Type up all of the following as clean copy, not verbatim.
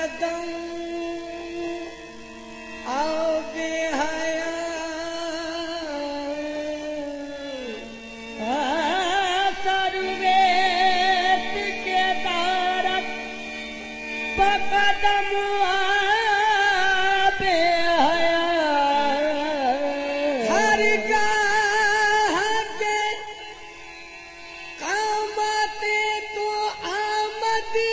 कदम आओ बेहया सर्वेत के तारक कदम बेहया हर गाह के कामते तो आमदी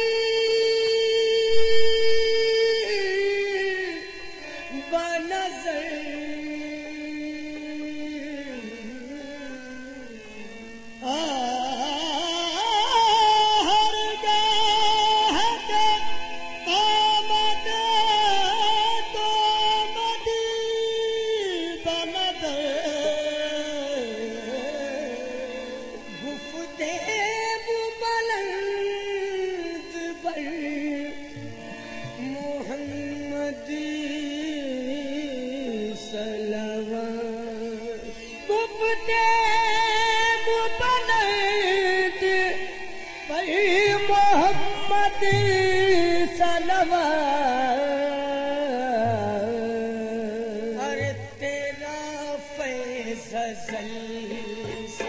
बनज़र हर गाह के कामते तो आमदी बनज़र गुफ्ते बुलंद बर मोहम्मदी सलवात गुफ्ते बुलंद बर मोहम्मदी सलवात अरे तेरा फैज़ल से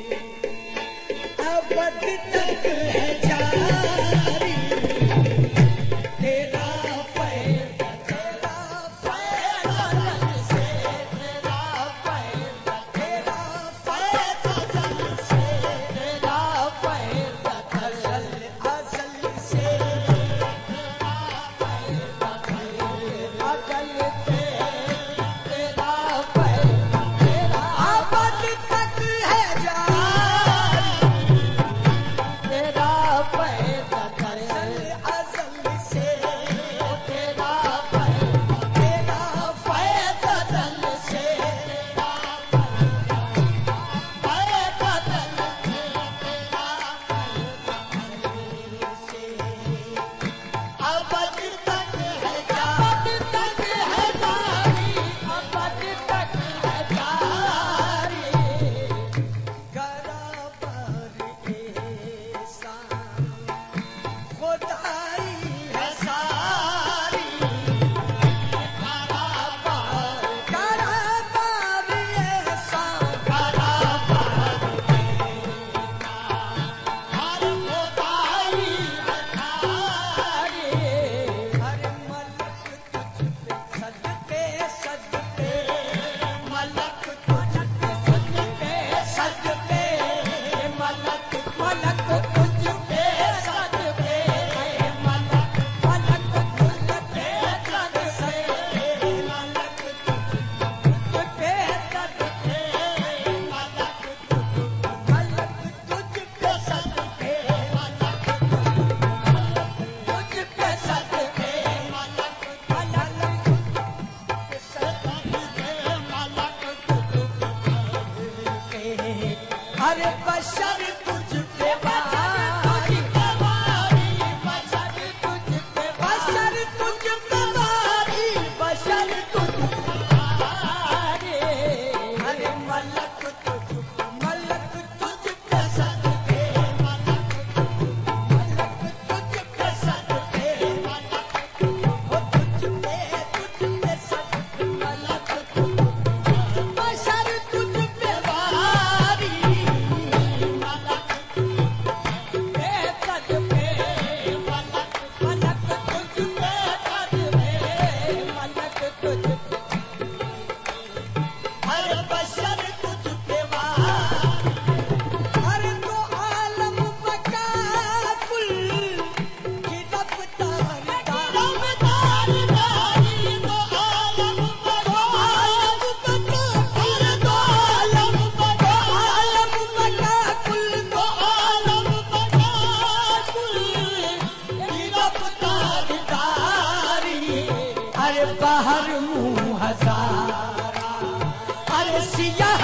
अबद तक है जारी तेरा फैज़ल से तेरा फैज़ल से तेरा फैज़ल अज़ल से अज़ल से तेरा फैज़ल अबद तक है जारी तेरा फैज़ल अज़ल से तेरा फैज़ल से अबद तक है जारी अबद तक है जारी करा पर एहसान खुदाई है सारी करा पर एहसान करा पर हर खुदाई है सारी हर मलक तुझ पे सजदे सजदे मलक तुझ पे सजदे सजदे मलक तुझ पे सजदे मलक तुझ पे सजदे मलक तुझ पे सजदे मलक तुझ पे सजदे मलक तुझ पे सजदे मलक अरे बशर तुझ पे वारी बशर तुझ पे वारी बशर तुझ वारी अरे मलक तुझ पे सजदे मलक तुझ पे सजदे मलक तुझ पे सजदे मलक बशर तुझ पे वारी मलक पे सजदे मलक तुझ पे सजदे मलक तुझ हर बशर तुझ पे वारी अरे तो आलम बका कुल की रफ्तार दारी तो आलम बका कुल तो आलम बका कुल तो आलम बका कुल की रफ्तार दारी अरे बाहर मुँह हजारा अरे सियाह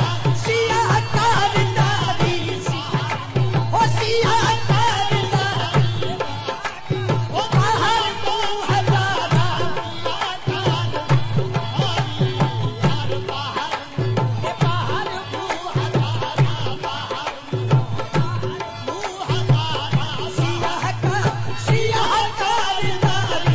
कारदारी ओ सियाह कारदारी ओ बाहर मुँह हजारा बाहर मुँह हजारा सियाह कारदारी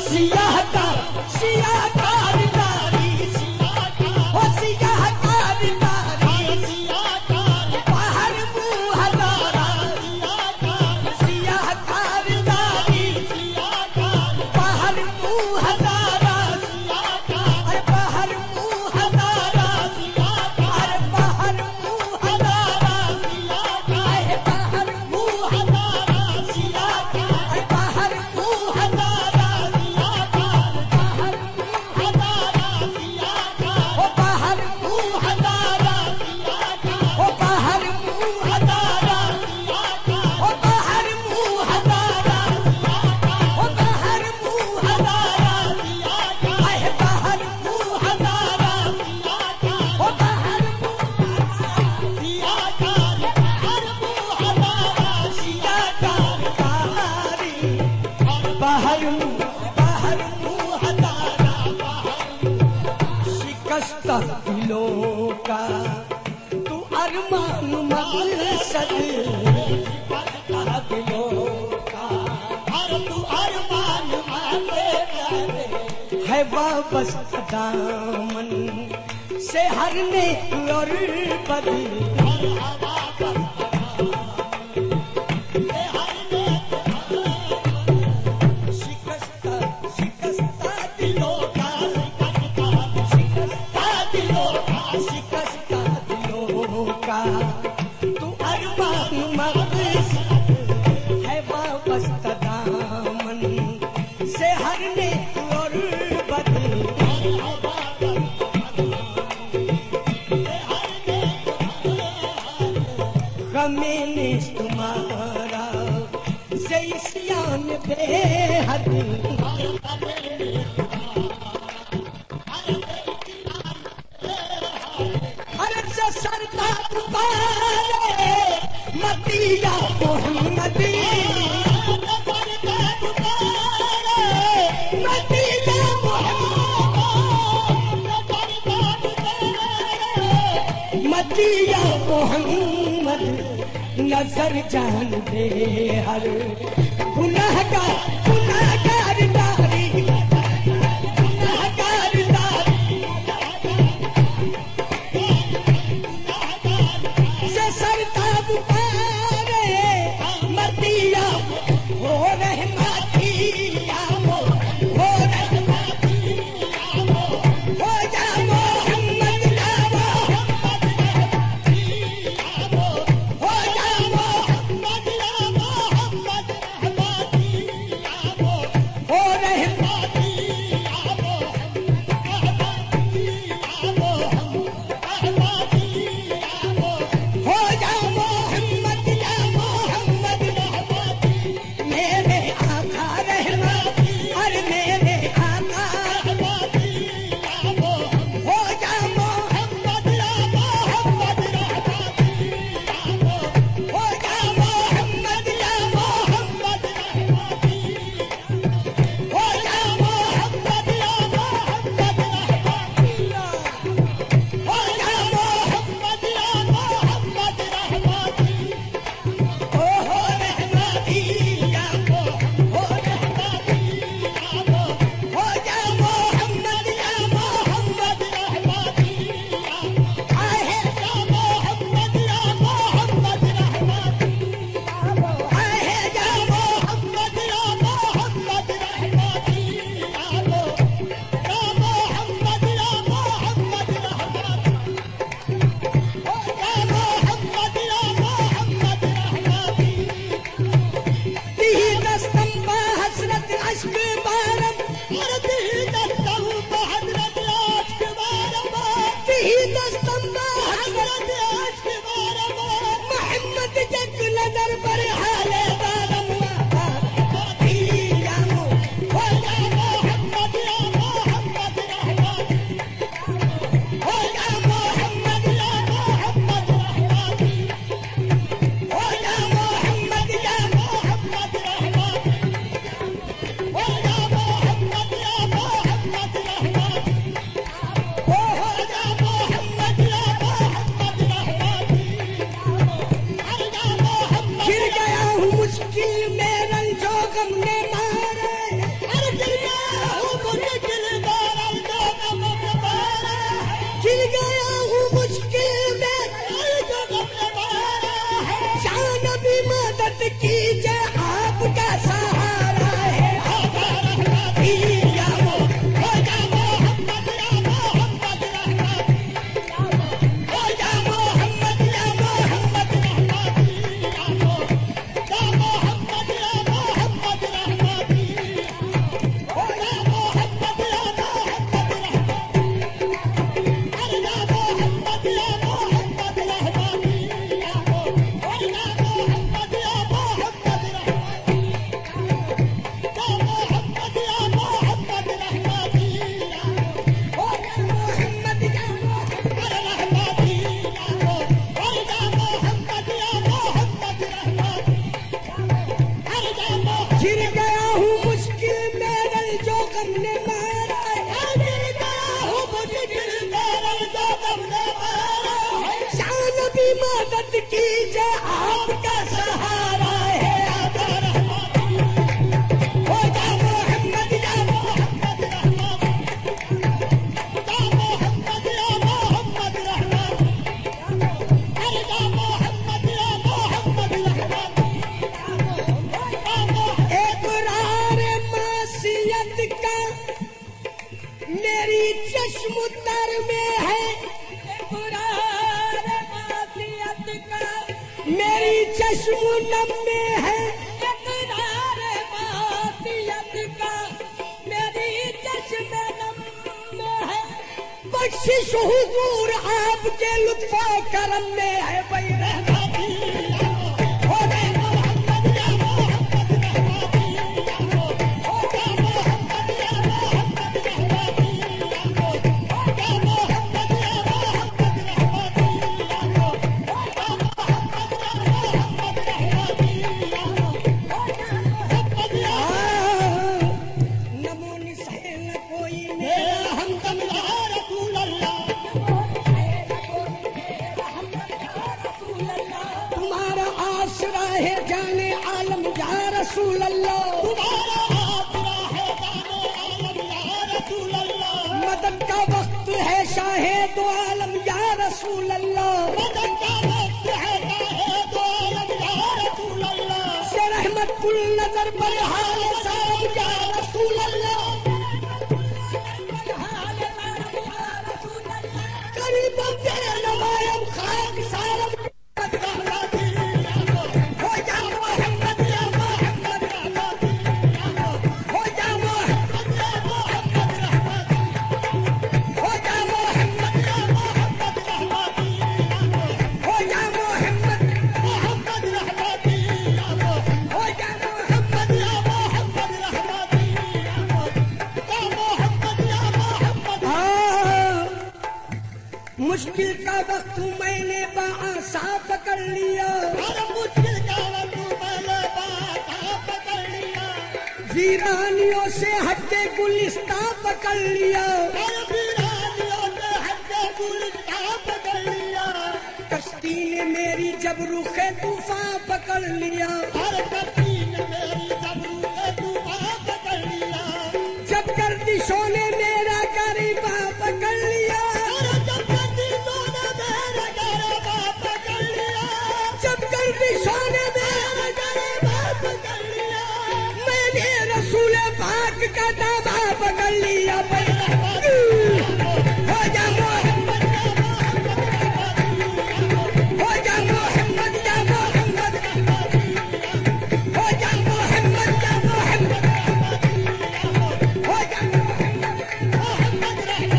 सियाकार नारी हो सियाकार नारी बाहर मुँह हजारा सियाकार नारी बाहर मुँह हजारा अरे बाहर मुँह हजारा अरे बाहर मुँह हजारा अरे बाहर मुँह हजारा अरे बाहर मुँह हजारा ओ बाहर मुँह हजारा ओ बाहर मुँह हजारा ओ बाहर मुँह हजारा ओ बाहर मुँह हजारा अरे बाहर मुँह हजारा ओ बाहर सियाकार कारी बाहर मुँह हजारा शिकस्त दिलों का तू अरमान मकसद दिलों का है वाबस्ता दामन से हर नेक और बदी शिकस्ता दिलों का शिकस्ता दिलों का तू अरमान मकसद है वाबस्ता दामन से हर नेक और बदी गमे तुम्हारा से सियान बेहद अरे से सरकार पुकारे मतिया मोहम्मदी मतिया मतिया मोहम्मद नजर जान दे हर गुनाहगार नारी गुनाहगार नारी से सरताब पारे मतिया हो रहे मतिया हो रहे हो जा मोहम्मद नावा हो जा कीजिए आपका सहारा है हो जा मोहम्मद या मोहम्मद इकरार मासियत का मेरी चश्मुतर में है इकरार मासियत का मेरी चश्मुनम में है इकरार मासियत का मेरी चश्मुनम में है बख्शिश हुजूर आपके लुत्फो करम में है भाई रहमती हो गए मोहम्मद या मोहम्मद रहमती हो गए मोहम्मद या मोहम्मद रहमती हो गए मोहम्मद या मोहम्मद रहमती हो गए मोहम्मद या मोहम्मद रहमती नमो निशान कोई मेरा हमदम या रसूल अल्लाह तुम्हारा आसरा है जाने आलम या रसूल अल्लाह तुम्हारा आसरा है जाने आलम या रसूल अल्लाह मदद का वक्त है शाहे दो आलम या रसूल अल्लाह मदद का वक्त है शाहे दो आलम या रसूल अल्लाह से रहमत कुल नजर पर हाल सारम या रसूल अल्लाह करीब तेरे नवायम खाक सारम हो जा मोहम्मद या मोहम्मद रहमती हो जा मोहम्मद या मोहम्मद रहमती हो जा मोहम्मद या मोहम्मद रहमती हो जा मोहम्मद मोहम्मद रहमती हो जा मोहम्मद या मोहम्मद रहमती या मोहम्मद या मोहम्मद मुश्किल का वक्त मैंने बाआसा पकड़ लिया मुश्किल का वक्त मैंने बाआसा पकड़ लिया वीरानियों से हटके गुलिस्तां पकड़ लिया वीरानियों से हटके गुलिस्तां पकड़ लिया कश्ती ने मेरी जब रुखे तूफान पकड़ लिया कश्ती ने मेरी जब रुखे तूफान पकड़ लिया जब गर्दिशों ने मेरा गरीबा पकड़ लिया जब गर्दिशों ने मेरा गरीबा पकड़ लिया मैंने रसूल पाक का दावा पकड़ लिया हो जा मोहम्मद या मोहम्मद हो जा मोहम्मद या मोहम्मद हो जा मोहम्मद या मोहम्मद हो जा मोहम्मद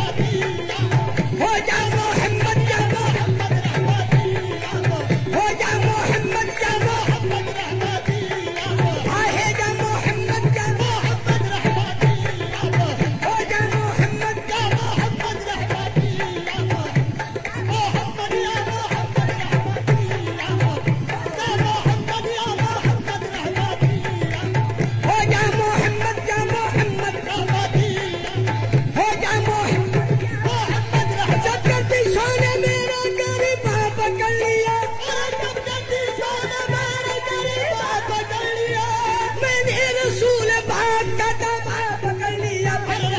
हो जा मोहम्मद या मोहम्मद हो जा मोहम्मद या मोहम्मद रहमती आहे जा मोहम्मद या मोहम्मद रहमती हो जा मोहम्मद या मोहम्मद रहमती मोहम्मद या मोहम्मद रहमती मोहम्मद या मोहम्मद रहमती हो जा मोहम्मद या मोहम्मद रहमती हो जा मोहम्मद जब गर्दिशों ने मेरा गरीबा पकड़ लिया मैंने रसूल पाक का दावा पकड़ लिया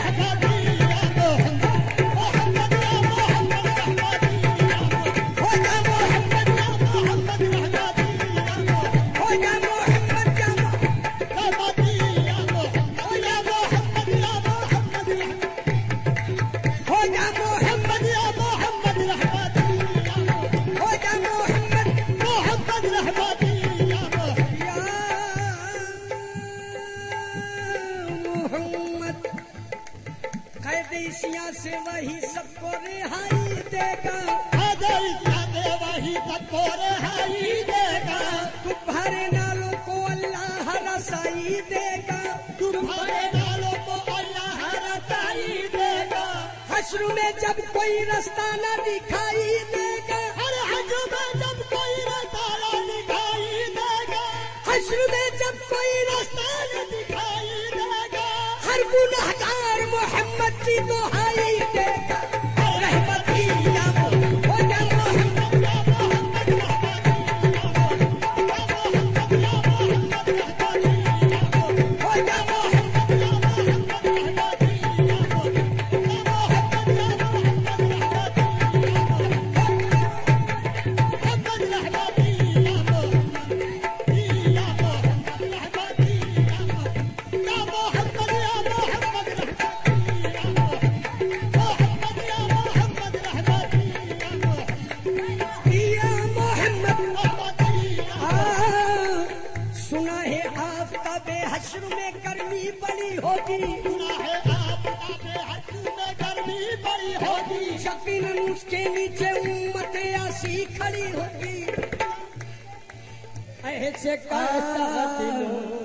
मोहम्मद या मोहम्मद रहमती हो जा मोहम्मद या मोहम्मद रहमती हो जा मोहम्मद या मोहम्मद रहमती हो जा मोहम्मद या मोहम्मद हो जा मोहम्मद या मोहम्मद रहमती हो जा मोहम्मद मोहम्मद रहमती मोहम्मद कैदेशिया से वही सबको रिहाई देगा कैदेशिया से वही सबको रिहाई देगा तुम्हारे नालों को अल्लाह रसाई देगा तुम्हारे नालों को अल्लाह रसाई देगा हश्र में जब कोई रास्ता न दिखाई देगा हर हश्र में जब कोई रास्ता न दिखाई देगा हश्र में जब कोई रास्ता न दिखाई देगा हर गुनहगार मोहम्मद की दुहाई देगा रहमती या हो जा मोहम्मद या मोहम्मद रहमती में गर्मी बड़ी होगी, सुना है आपदा बेहद में गर्मी बड़ी होगी, यकीनन उसके नीचे उम्मत ऐसी खड़ी होगी। ऐसे कहता दिलों